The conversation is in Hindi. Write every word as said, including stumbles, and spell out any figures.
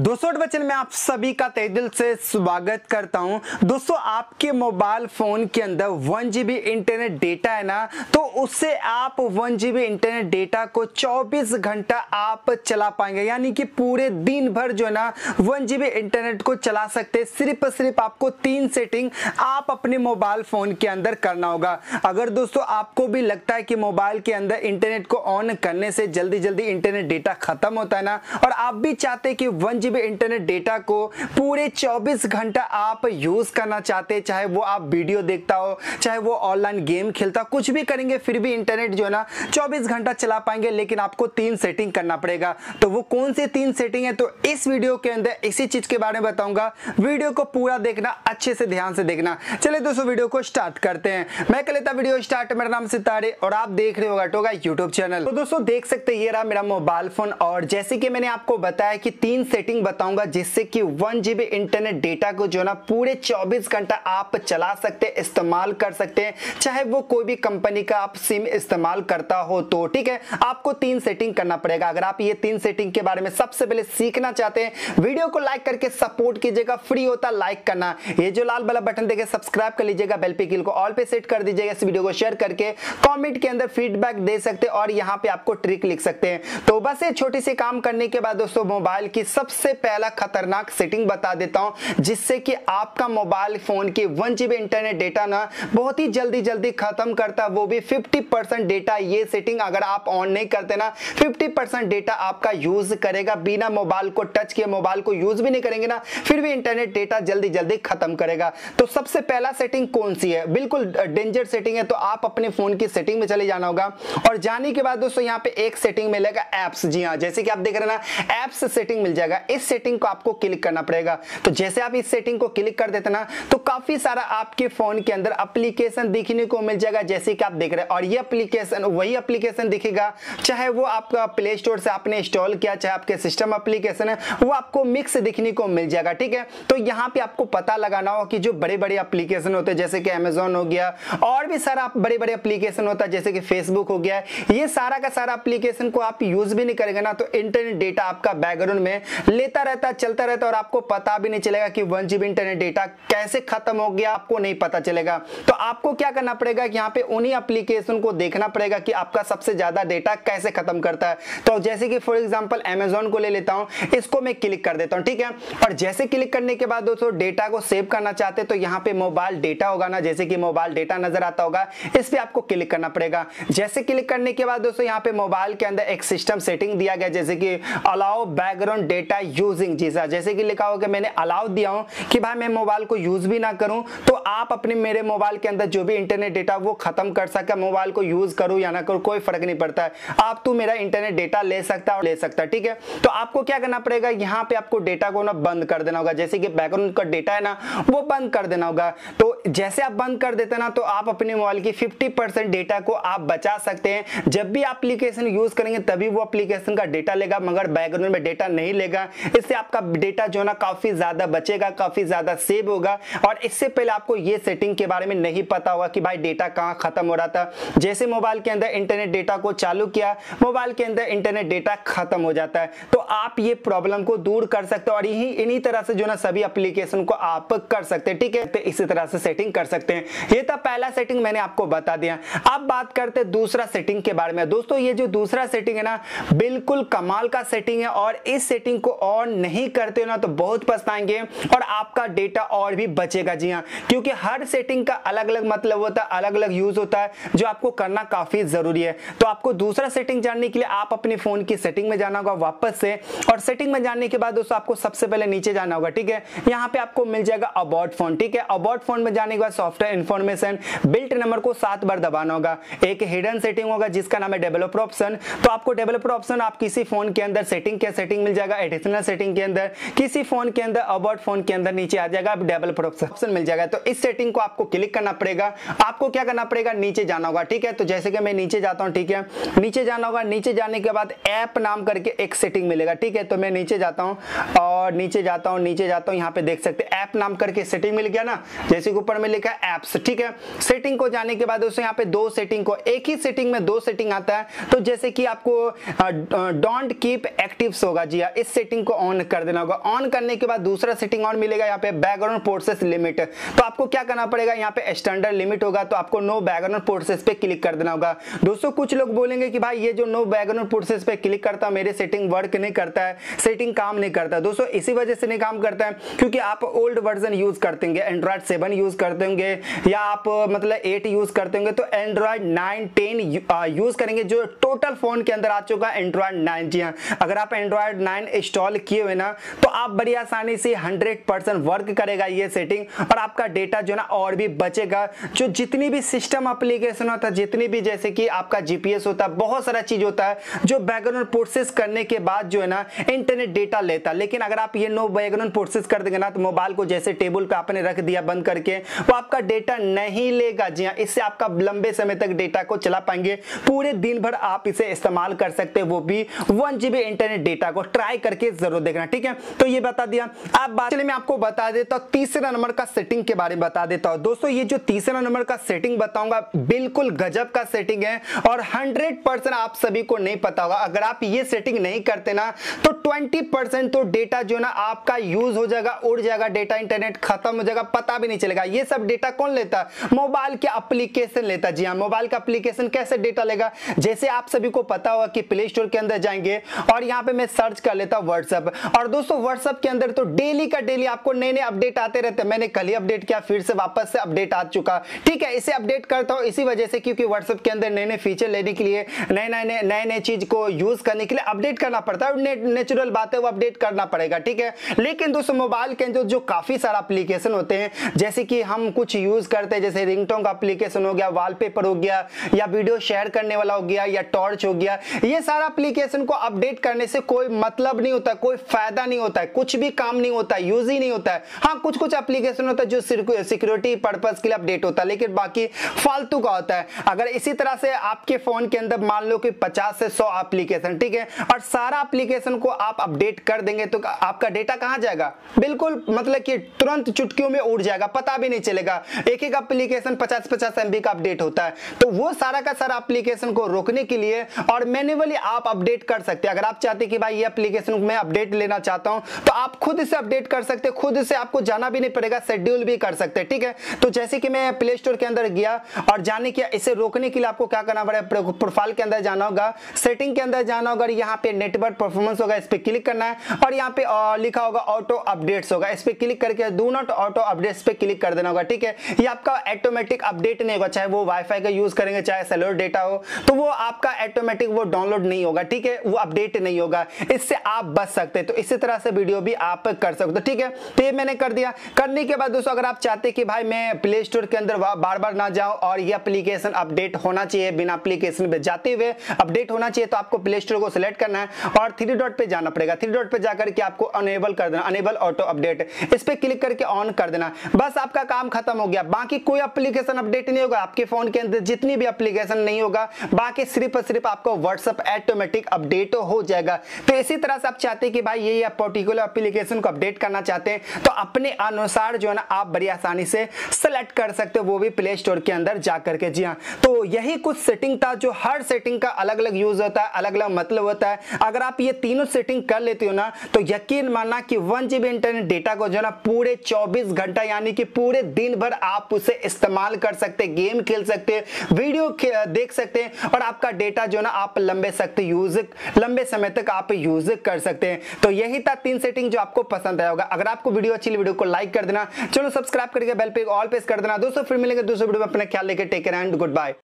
दोस्तों बच्चन में आप सभी का तहे दिल से स्वागत करता हूं। दोस्तों आपके मोबाइल फोन के अंदर वन जीबी इंटरनेट डेटा है ना, तो उससे आप वन जीबी इंटरनेट डेटा को चौबीस घंटा आप चला पाएंगे, यानी कि पूरे दिन भर जो है ना वन जीबी इंटरनेट को चला सकते हैं। सिर्फ सिर्फ आपको तीन सेटिंग आप अपने मोबाइल फोन के अंदर करना होगा। अगर दोस्तों आपको भी लगता है कि मोबाइल के अंदर इंटरनेट को ऑन करने से जल्दी जल्दी इंटरनेट डेटा खत्म होता है ना, और आप भी चाहते हैं कि वन जीबी इंटरनेट डेटा को पूरे चौबीस घंटा आप यूज करना चाहते हैं, चाहे वो आप वीडियो देखता हो, चाहे वो ऑनलाइन गेम खेलता, कुछ भी करेंगे फिर भी इंटरनेट जो है ना चौबीस घंटा चला पाएंगे, लेकिन आपको तीन सेटिंग करना पड़ेगा। तो वो कौन सी तीन सेटिंग है, तो इस वीडियो के अंदर इसी चीज के बारे में बताऊंगा। वीडियो को पूरा देखना, अच्छे से ध्यान से देखना। चलिए दोस्तों वीडियो को स्टार्ट करते हैं। मैं कर लेता वीडियो स्टार्ट। मेरा नाम सितारे और आप देख रहे हो टोगा यूट्यूब चैनल। तो दोस्तों देख सकते हैं ये रहा मेरा मोबाइल फोन, और जैसे कि मैंने आपको बताया कि तीन सेटिंग बताऊंगा जिससे कि वन जीबी इंटरनेट डेटा को जो ना पूरे चौबीस घंटा आप चला सकते, इस्तेमाल कर सकते हैं, चाहे वो कोई भी कंपनी का आप सिम इस्तेमाल करता हो तो। ठीक है, आपको तीन सेटिंग करना पड़ेगा। अगर आप ये तीन सेटिंग के बारे में सबसे पहले सीखना चाहते हैं, वीडियो को लाइक करके सपोर्ट कीजिएगा। फ्री होता लाइक करना, ये जो लाल वाला बटन देखे सब्सक्राइब कर लीजिएगा, बेल पे किल को ऑल पे सेट कर दीजिएगा। इस वीडियो को शेयर करके कमेंट के अंदर फीडबैक दे सकते हैं और यहाँ पे आपको ट्रिक लिख सकते हैं। तो बस ये छोटी सी काम करने के बाद दोस्तों मोबाइल की सबसे पहला खतरनाक सेटिंग बता देता हूं, जिससे कि आपका मोबाइल फोन की वन जीबी इंटरनेट डेटा ना बहुत ही जल्दी जल्दी खत्म करता, वो भी फिफ्टी परसेंट डेटा। ये सेटिंग अगर आप ऑन नहीं करते ना, फिफ्टी परसेंट डेटा आपका यूज करेगा, बिना मोबाइल को टच किए, मोबाइल को यूज भी नहीं करेंगे ना, फिर भी इंटरनेट डेटा जल्दी जल्दी खत्म करेगा। तो सबसे पहला सेटिंग कौन सी है? बिल्कुल डेंजर सेटिंग है। तो आप अपने फोन की सेटिंग में चले जाना होगा, और जाने के बाद दोस्तों यहाँ पे एक सेटिंग मिलेगा एप्स। जी हाँ, जैसे कि आप देख रहे हैं ना, एप्स सेटिंग मिल जाएगा। इस सेटिंग को आपको क्लिक करना पड़ेगा। तो जैसे आप इस सेटिंग को क्लिक कर देते ना, तो काफी सारा आपके फोन के अंदर एप्लीकेशन दिखने को मिल जाएगा, जैसे कि आप देख रहे हैं। और ये एप्लीकेशन वही एप्लीकेशन दिखेगा, चाहे वो आपका प्ले स्टोर से आपने इंस्टॉल किया, चाहे आपके सिस्टम एप्लीकेशन है, वो आपको मिक्स दिखने को मिल जाएगा। ठीक है, तो यहाँ पे आपको पता लगाना होगा कि जो बड़े बड़े एप्लीकेशन होते हैं, जैसे कि अमेजोन हो गया, और भी सारा बड़े बड़े एप्लीकेशन होता है, जैसे कि फेसबुक हो गया, ये सारा का सारा एप्लीकेशन को आप यूज भी नहीं करेंगे ना, तो इंटरनेट डेटा आपका बैकग्राउंड में लेता रहता, चलता रहता, और आपको पता भी नहीं चलेगा कि वन जीबी इंटरनेट डेटा कैसे खत्म हो गया, आपको नहीं पता चलेगा। तो आपको क्या करना पड़ेगा कि यहाँ पे उन्हीं एप्लीकेशन को देखना पड़ेगा कि आपका सबसे ज्यादा डेटा कैसे खत्म करता है। तो जैसे कि फॉर एग्जांपल अमेजोन को ले लेता हूं, इसको मैं क्लिक कर देता हूं। ठीक है, और जैसे क्लिक करने के बाद दोस्तों डेटा को सेव करना चाहते हैं, तो यहाँ पे मोबाइल डेटा होगा ना, जैसे कि मोबाइल डेटा नजर आता होगा, इस पे आपको क्लिक करना पड़ेगा। जैसे क्लिक करने के बाद दोस्तों यहाँ पे मोबाइल के अंदर एक सिस्टम सेटिंग दिया गया, जैसे कि अलाउ बैकग्राउंड डेटा यूजिंग। जी सर, जैसे कि लिखा होगा मैंने अलाउ दिया हूं कि भाई मैं मोबाइल को यूज भी ना करूं, तो आप अपने मेरे मोबाइल के अंदर जो भी इंटरनेट डेटा वो खत्म कर सके, मोबाइल को यूज करूं या ना करूं कोई फर्क नहीं पड़ता है, आप तू मेरा इंटरनेट डेटा ले सकता है और ले सकता है। ठीक है, तो आपको क्या करना पड़ेगा, यहाँ पे आपको डेटा को ना बंद कर देना होगा, जैसे कि बैकग्राउंड का डेटा है ना वो बंद कर देना होगा। तो जैसे आप बंद कर देते ना, तो आप अपने मोबाइल की फिफ्टी परसेंट डेटा को आप बचा सकते हैं। जब भी एप्लीकेशन यूज करेंगे तभी वो एप्लीकेशन का डेटा लेगा, मगर बैकग्राउंड में डेटा नहीं लेगा। इससे आपका डेटा जो ना काफी ज्यादा बचेगा, काफी ज्यादा सेव होगा। और इससे पहले आपको ये सेटिंग के बारे में नहीं पता होगा कि भाई डेटा कहां खत्म हो रहा था। जैसे मोबाइल के अंदर इंटरनेट डेटा को चालू किया, मोबाइल के अंदर इंटरनेट डेटा खत्म हो जाता है। तो आप ये प्रॉब्लम को दूर कर सकते हो, और यही इन्हीं तरह से जो ना सभी एप्लीकेशन को आप कर सकते हैं। ठीक है, तो इसी तरह से सेटिंग कर सकते हैं। ये था पहला सेटिंग, मैंने आपको बता दिया। अब बात करते हैं दूसरा सेटिंग के बारे में। दोस्तों ये जो दूसरा सेटिंग है ना, बिल्कुल कमाल का सेटिंग है, और इस सेटिंग को ऑन नहीं करते हो ना तो बहुत पछताएंगे और आपका डेटा और भी बचेगा। जी हाँ, क्योंकि हर सेटिंग का अलग अलग मतलब होता है, अलग अलग यूज होता है, जो आपको करना काफी जरूरी है। तो आपको दूसरा सेटिंग जानने के लिए आप अपने फोन की सेटिंग में जाना होगा वापस से, और सेटिंग में जाने के बाद दोस्तों आपको सबसे पहले नीचे जाना होगा। ठीक है, यहाँ पे आपको मिल जाएगा अबाउट फोन। ठीक है, अबाउट फोन में जाने के बाद सॉफ्टवेयर इन्फॉर्मेशन बिल्ट नंबर को सात बार दबाना होगा। एक हिडन सेटिंग होगा जिसका नाम है डेवलपर ऑप्शन। तो आपको डेवलपर ऑप्शन आप किसी फोन के अंदर सेटिंग के सेटिंग मिल जाएगा, एडिशनल सेटिंग के अंदर किसी फोन के अंदर अबाउट फोन के अंदर नीचे आ जाएगा, डेवलपर ऑप्शन मिल जाएगा। तो इस सेटिंग को आपको क्लिक करना पड़ेगा। आपको क्या करना पड़ेगा, नीचे जाना होगा। ठीक है, तो जैसे कि मैं नीचे जाता हूं, ठीक है, नीचे जाना होगा। नीचे जाने के बाद ऐप नाम करके एक सेटिंग मिलेगा। ठीक है, तो मैं नीचे जाता हूं और नीचे जाता हूं नीचे जाता हूं यहाँ पे देख सकते हैं ऐप नाम करके सेटिंग मिल गया ना, जैसे कि ऊपर में लिखा है एप्स। ठीक है, सेटिंग को जाने के बाद दोस्तों यहाँ पे दो सेटिंग को, एक ही सेटिंग में दो सेटिंग आता है। तो जैसे कि आपको डोंट कीप एक्टिव्स होगा, जी हाँ, इस सेटिंग को ऑन कर देना होगा। ऑन करने के बाद दूसरा सेटिंग ऑन मिलेगा यहाँ पे बैकग्राउंड प्रोसेस लिमिट। तो आपको क्या करना पड़ेगा, यहाँ पे स्टैंडर्ड लिमिट होगा तो आपको नो बैकग्राउंड प्रोसेस पे क्लिक कर देना होगा। दोस्तों कुछ लोग बोलेंगे कि भाई ये जो नो बैकग्राउंड प्रोसेस पे क्लिक करता है मेरे सेटिंग वर्क नहीं करता है, सेटिंग काम नहीं करता। दोस्तों इसी वजह से नहीं काम करता है क्योंकि आप ओल्ड वर्जन यूज करते होंगे, एंड्रॉइड सेवन यूज करते होंगे या आप मतलब एट यूज करते होंगे, तो एंड्रॉइड नाइन टेन यूज करेंगे जो टोटल फोन के अंदर आ चुका है एंड्रॉइड नाइन। जी हाँ, अगर आप एंड्रॉइड नाइन इंस्टॉल किए हुए ना तो आप बड़ी आसानी से हंड्रेड परसेंट वर्क करेगा ये सेटिंग और आपका डेटा जो ना और भी बचेगा। जो जितनी भी सिस्टम एप्लीकेशन होता है, जितनी भी जैसे कि आपका जीपीएस होता है, बहुत सारा चीज होता है जो बैकग्राउंड प्रोसेस करने के बाद जो है ना इंटरनेट डेटा लेता है। लेकिन अगर आप ये नो बैकग्राउंड प्रोसेस कर देंगे ना तो मोबाइल को जैसे टेबल पे आपने रख दिया बंद करके, वो आपका डेटा नहीं लेगा। जी हाँ, इससे आपका लंबे समय तक डेटा को चला पाएंगे, पूरे दिन भर आप इसे इस्तेमाल कर सकते हैं, वो भी वन जीबी इंटरनेट डेटा को। ट्राई करके जरूर देखना, ठीक है। तो ये बता दिया। अब बात चलिए मैं आपको बता देता हूं तीसरा नंबर का सेटिंग के बारे में बता देता हूं। दोस्तों ये जो तीसरा नंबर का सेटिंग बताऊंगा बिल्कुल गजब का सेटिंग है और हंड्रेड परसेंट आप सभी को नहीं पता होगा। अगर आप ये सेटिंग नहीं करते ना तो ट्वेंटी परसेंट तो डेटा जो ना आपका यूज हो जाएगा, उड़ जाएगा, डेटा इंटरनेट खत्म हो जाएगा, पता भी नहीं चलेगा। ये सब डेटा कौन लेता है? मोबाइल के एप्लीकेशन लेता है। जी हाँ, मोबाइल का एप्लीकेशन कैसे डेटा लेगा? जैसे आप सभी को पता होगा कि प्ले स्टोर के अंदर जाएंगे और यहाँ पे मैं सर्च कर लेता हूँ व्हाट्सएप, और दोस्तों व्हाट्सएप के अंदर तो डेली का डेली आपको नए नए अपडेट आते रहते हैं। मैंने कल ही अपडेट किया, फिर से वापस से अपडेट आ चुका, ठीक है। इसे अपडेट करता हूँ इसी वजह से क्योंकि व्हाट्सएप के अंदर नए नए फीचर लेने के लिए, नए नए नए नए चीज को यूज करने के लिए अपडेट करना पड़ता है। नेचुरल बात है, वो अपडेट करना पड़ेगा, ठीक है। लेकिन दोस्तों मोबाइल के अंदर जो काफी सारा एप्लीकेशन होते हैं, जैसे कि हम कुछ यूज करते हैं, जैसे रिंगटोन का एप्लीकेशन हो गया, वॉलपेपर हो गया, या वीडियो शेयर करने वाला हो गया, या टॉर्च हो गया, ये सारा एप्लीकेशन को अपडेट करने से कोई मतलब नहीं होता, कोई फायदा नहीं होता है, कुछ भी काम नहीं होता है, यूज ही नहीं होता है। हाँ, कुछ कुछ एप्लीकेशन होता है जो सिक्योरिटी पर्पस के लिए अपडेट होता है, लेकिन बाकी फालतू का होता है। अगर इसी तरह से आपके फोन के अंदर मान लो कि पचास से सौ एप्लीकेशन, ठीक है, और सारा एप्लीकेशन को आप अपडेट कर देंगे तो आपका डेटा कहां जाएगा? बिल्कुल मतलब कि तुरंत चुटकियों में उड़ जाएगा, पता भी नहीं चलेगा। एक एक एप्लीकेशन पचास पचास एमबी का अपडेट होता है, तो वो सारा का सारा एप्लीकेशन को रोकने के लिए और मैन्युअली आप अपडेट कर सकते हैं। अगर आप चाहते हैं कि भाई ये एप्लीकेशन मैं अपडेट लेना चाहता हूं तो आप खुद से अपडेट कर सकते हैं, खुद से आपको जाना भी नहीं पड़ेगा, शेड्यूल भी कर सकते हैं, ठीक है। तो जैसे कि मैं प्ले स्टोर के अंदर गया और जाने के इसे रोकने के लिए आपको क्या करना पड़ेगा? प्रोफाइल के अंदर जाना होगा, सेटिंग के अंदर जाना होगा, यहाँ पे नेटवर्क परफॉर्मेंस होगा, इस पे क्लिक करना है और यहाँ पे लिखा होगा ऑटो अपडेट्स होगा, इस पे क्लिक करके डू नॉट ऑटो अपडेट्स पे क्लिक कर देना होगा, ठीक है। ये आपका ऑटोमेटिक अपडेट नहीं होगा, चाहे वो वाईफाई का यूज करेंगे चाहे सेलुलर डेटा हो, तो वो आपका ऑटोमेटिक वो डाउनलोड नहीं होगा, ठीक है, वो अपडेट नहीं होगा। इससे आप बच सकते हैं। तो इसी तरह से वीडियो भी आप कर सकते हो, ठीक है। तो ये मैंने कर दिया। करने के बाद दोस्तों अगर आप चाहते कि भाई मैं प्ले स्टोर के अंदर बार बार ना जाऊं और ये एप्लीकेशन अपडेट होना चाहिए, बिना एप्लीकेशन पे जाते हुए अपडेट होना चाहिए, तो आपको प्ले स्टोर को सिलेक्ट करना है और थ्री डॉट पे जाना पड़ेगा। थ्री डॉट पे जाकर के आपको अनेबल कर देना, अनेबल ऑटो अपडेट, इस पे क्लिक करके ऑन कर देना। बस आपका काम खत्म हो गया। बाकी कोई एप्लीकेशन अपडेट नहीं होगा आपके फोन के अंदर, जितनी भी एप्लीकेशन नहीं होगा, बाकी सिर्फ और सिर्फ आपको व्हाट्सएप ऑटोमेटिक अपडेट हो जाएगा। तो इसी तरह से आप चाहते हैं कि भाई ये पर्टिकुलर एप्लीकेशन को अपडेट करना चाहते हैं तो अपने अनुसार जो है ना आप बड़ी आसानी से सेलेक्ट कर सकते हो, वो भी प्ले स्टोर के अंदर जाकर के। जी हाँ, तो यही कुछ सेटिंग था जो हर सेटिंग का अलग अलग यूज होता है, अलग अलग मतलब होता है। अगर आप ये तीनों सेटिंग कर लेते हो ना तो यकीन मानना कि वन जीबी इंटरनेट डेटा को जो है ना पूरे चौबीस घंटा यानी कि पूरे दिन भर आप उसे इस्तेमाल कर सकते हैं, गेम खेल सकते हैं, वीडियो देख सकते हैं और आपका डेटा जो है ना आप लंबे सकते यूज लंबे समय तक आप यूज कर सकते हैं। तो यही था तीन सेटिंग जो आपको पसंद आया होगा। अगर आपको वीडियो अच्छी लगी वीडियो को लाइक कर देना, चलो सब्सक्राइब करके बेल पे ऑल प्रेस कर देना। दोस्तों फिर मिलेंगे दूसरे वीडियो में, अपना ख्याल लेकर take care and good bye.